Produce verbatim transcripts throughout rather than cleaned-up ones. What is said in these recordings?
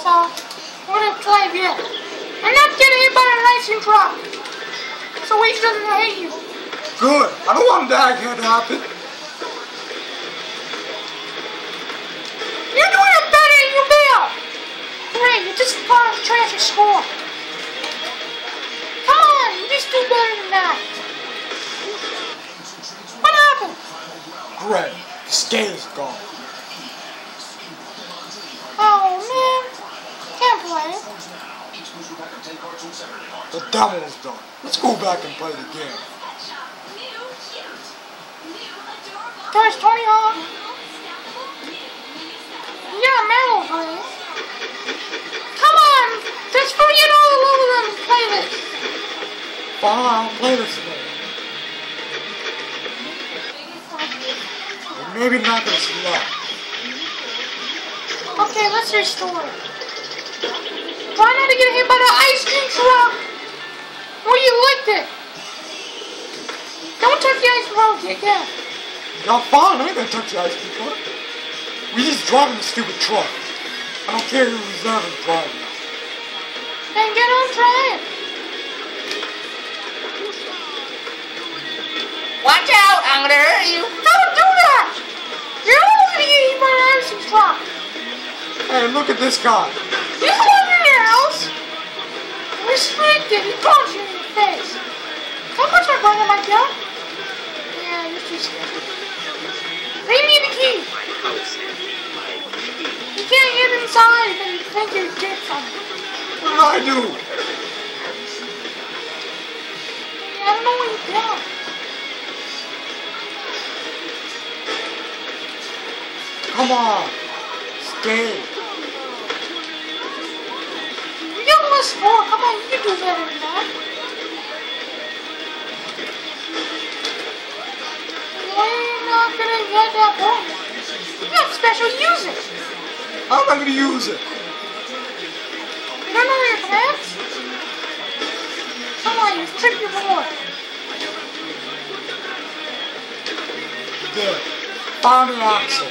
So, we're gonna play again. I'm not getting hit by a racing truck. So Luigi doesn't hate you. Good. I don't want that to happen. You're doing it better than you will. Great, you just brought a trash score. Come on, you just do better than that. What happened? Great. The skate is gone. Oh man, can't play. The demo is done. Let's go back and play the game. There's Tony Hawk. Yeah, Meryl play. Come on, just forget all the levels and play this. Fine, I'll play this game. But maybe not this long. Okay, let's restore. Try not to get hit by the ice cream truck. Where you licked it. Don't touch the ice cream again. Y'all fine, I ain't gonna touch the ice cream truck. We just driving the stupid truck. I don't care who's ever driving it. Then get on try it. Watch out, I'm gonna hurt you. Don't do that. You're always gonna get hit by the ice cream truck. Hey, look at this guy. You come over your house. Restricted. He punches you in the face. Don't punch my brother, my girl. Yeah, you're too scared. Leave me the key. You can't get inside and you think you did something. What did I do? I don't know what you did. Come on. Stay. You got one score. Come on, you can do better than that. Why are you not gonna get that point? You got special use it. How am I gonna use it? You don't know your commands? Come on, you trip your board. There. Found the axle.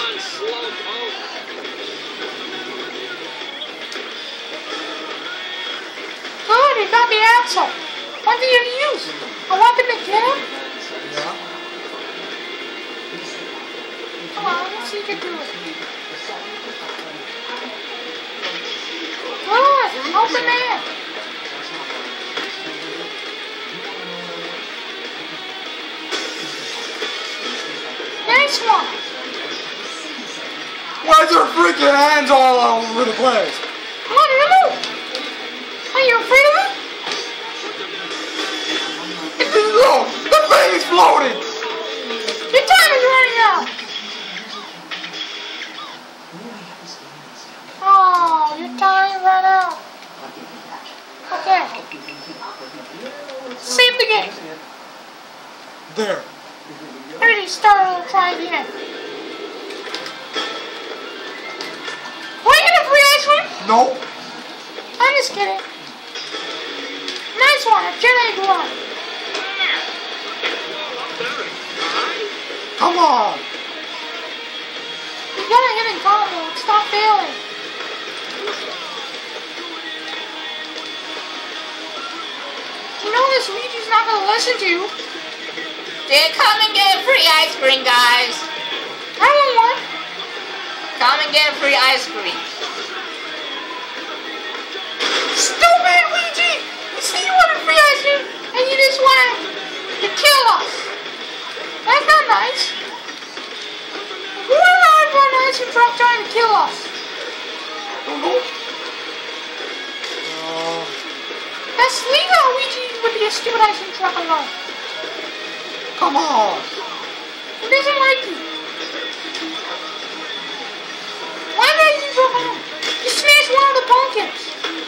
Good, you got the axle. What did you use? I want them to get him? Yeah. Come on, let's see if you can do it. Good, help the man. Nice one. Why is there freaking hands all over the place? What do you do? Are you afraid of it? No, the thing is floating. Your time is running out. Oh, your time ran out. Okay. Save the game. There. Ready, start and try again. Want to get a free ice cream? No. I'm just kidding. Nice one, a jet egg one. Come on. You gotta hit in combo and stop failing. You know this Luigi's not gonna listen to you. Then come and get free ice cream, guys. I want one. Come and get free ice cream. Stupid Luigi! You see you want a free ice cream and you just want to kill us. That's not nice. Who would have run an ice cream truck trying to kill us? Don't know. Uh, Let's leave our Luigi with the stupid ice cream truck alone. come on. He doesn't like you. Why did I use your home? You smashed one of the pumpkins.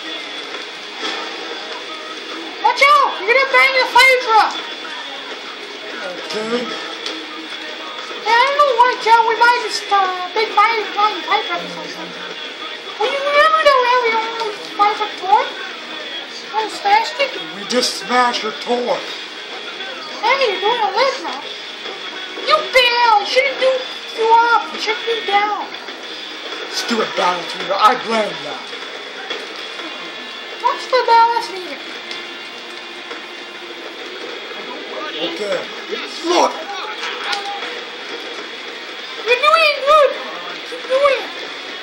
Watch out! You're gonna bang the fire truck. Okay. Hey, I don't know why, Joe. We might just uh, big fire flying fire truck or something. Well, you remember that we have your own fire truck toy? Oh, smashed it. We just smashed your toy. Hey, you're doing a lift now. You bail. You shouldn't do you up. You shouldn't do down. stupid balance meter. I blame that. What's the balance meter? Okay. Look! You're doing good. Keep doing it.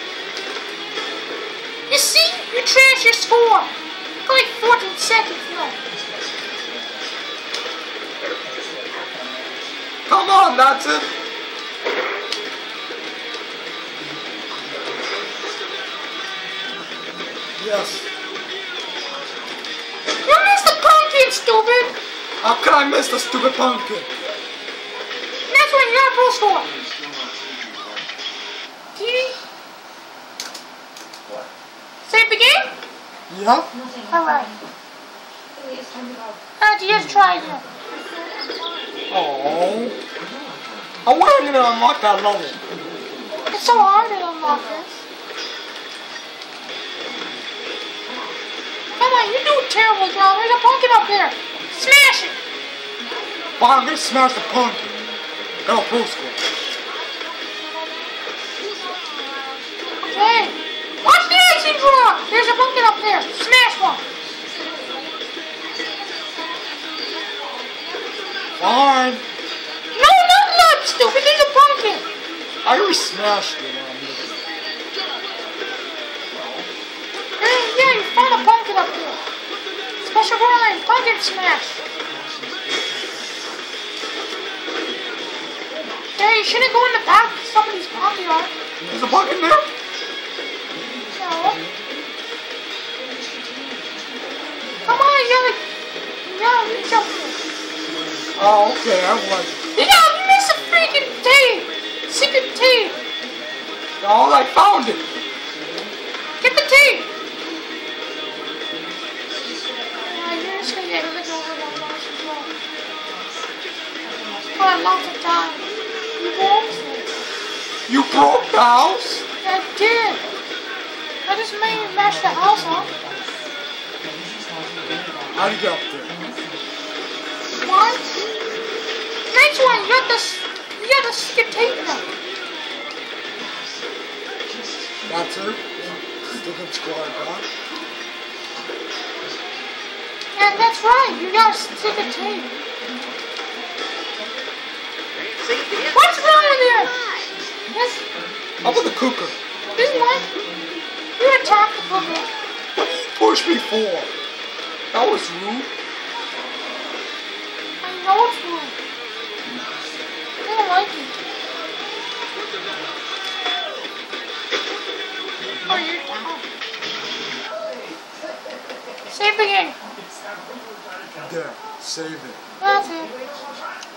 You see? You trashed your score. Like fourteen seconds left. Come on, that's it. Yes. You missed the pumpkin, stupid. How can I miss the stupid pumpkin? That's when you're full score. T V? What? Save the game? Yeah? Alright. How'd you just try again? Oh. I wasn't gonna unlock that level. It's so hard to unlock this. Come on, you're doing terrible, John. There's a pumpkin up there. Smash it! Fine, I'm gonna smash the pumpkin. Got a full score. Okay. Watch the action draw! There's a pumpkin up there. Smash one. Fine. No, not that, stupid. There's a pumpkin. I already smashed it. Um, Hey, yeah, you found a pumpkin up there. Special grind, pumpkin smash. Hey, you shouldn't go in the back of somebody's pumpkin art. There's a pumpkin there? No. Come on, you gotta, you gotta reach up there. Oh, okay, I like it. Yeah, you missed a freaking tape. Secret tape. Oh, I found it. Get the tape. Yeah, you're just gonna get licked over by Marsh as well. Oh, lots of time. You broke it. You broke the house? I did. I just made you mash the house up. How'd you get up there? One. Next one, you got this. You got the secret tape now. That's her. Stupid squad, huh? And that's right, you got a secret tape. What's wrong with you? This, How about the cooker? this one. You attacked the cooker. What did you push me for? That was rude. I know it's rude. I don't like it. Oh, you're down. Save the game. There, save it. That's it.